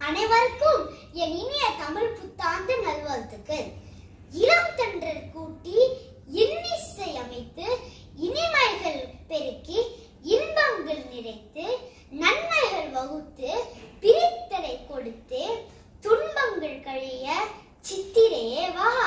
அனைவருக்கும் என் இனிய தமிழ் புத்தாண்டு நல்வாழ்த்துக்கள். இளம் தென்றல் கூட்டி இன்னிசை அமைத்து இனிமைகள் பெருக்கி இன்பங்கள் நிறைத்து நன்மைகள் வகுத்து பிரித்தலை கொடுத்து துன்பங்கள் கழிய சித்திரையே வா.